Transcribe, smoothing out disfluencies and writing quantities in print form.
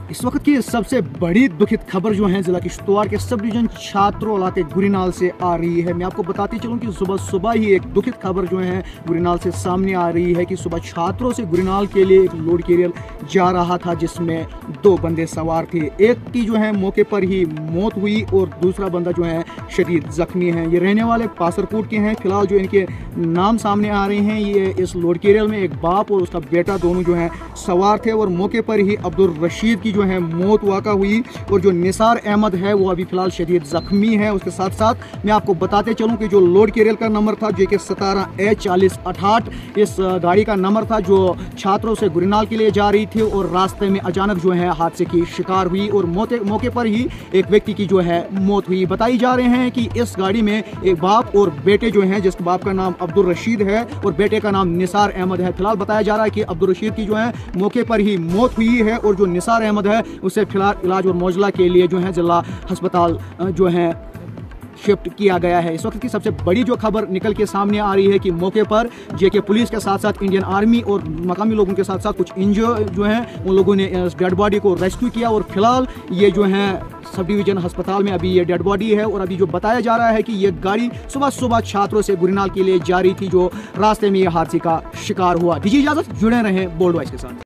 इस वक्त की सबसे बड़ी दुखित खबर जो है जिला किश्तवाड़ के सब डिवीजन छात्रों इलाके गुरीनाल से आ रही है। मैं आपको बताती चलूं कि सुबह सुबह ही एक दुखित खबर जो है गुरीनाल से सामने आ रही है कि सुबह छात्रों से गुरीनाल के लिए एक लोड कैरियर जा रहा था जिसमें 2 बंदे सवार थे। एक की जो है मौके पर ही मौत हुई और दूसरा बंदा जो है शदीद जख्मी है। ये रहने वाले पासरकोट के हैं। फिलहाल जो इनके नाम सामने आ रहे हैं, ये इस लोड कैरियर में एक बाप और उसका बेटा दोनों जो है सवार थे और मौके पर ही अब्दुल रशीद की जो है मौत वाक़ा हुई और जो निसार अहमद है वो अभी फिलहाल शदीद जख्मी है। उसके साथ साथ मैं आपको बताते चलूं कि जो लोड कैरियर का नंबर था JK 17A4068, इस गाड़ी का नंबर था जो छात्रों से गुरीनाल के लिए जा रही थी और रास्ते में अचानक जो है हादसे की शिकार हुई और मौके पर ही एक व्यक्ति की जो है मौत हुई। बताई जा रहे हैं कि इस गाड़ी में एक बाप और बेटे जो हैं, जिसके बाप का नाम अब्दुल रशीद है और बेटे का नाम निसार अहमद है। फिलहाल बताया जा रहा है कि अब्दुल रशीद की जो है मौके पर ही मौत हुई है और जो निसार अहमद है उसे फिलहाल इलाज और मौजला के लिए जो है जिला अस्पताल जो है शिफ्ट किया गया है। इस वक्त की सबसे बड़ी जो खबर निकल के सामने आ रही है कि मौके पर JK पुलिस के साथ साथ इंडियन आर्मी और मकामी लोगों के साथ साथ कुछ इंजर्ड जो हैं उन लोगों ने इस डेड बॉडी को रेस्क्यू किया और फिलहाल ये जो है सब डिवीजन अस्पताल में अभी ये डेड बॉडी है। और अभी जो बताया जा रहा है कि ये गाड़ी सुबह सुबह छात्रों से गुरीनाल के लिए जा रही थी जो रास्ते में ये हादसे का शिकार हुआ। दीजिए इजाजत, जुड़े रहें बोल्ड वॉइस के साथ।